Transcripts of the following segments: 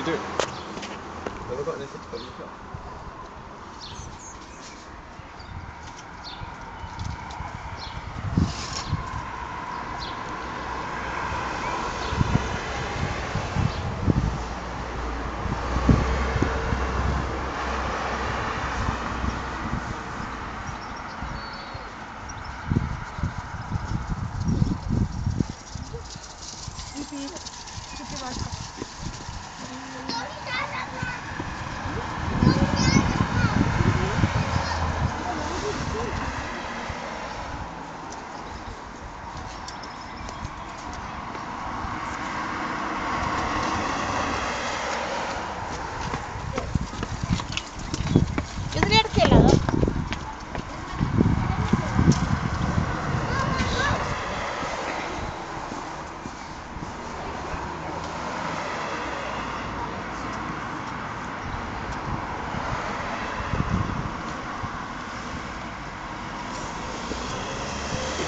do it. Have I got anything to put in the shop? Yo diría que helado.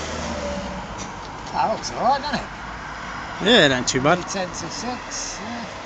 That looks alright, doesn't it? Yeah, not too bad. 10 to 6, yeah.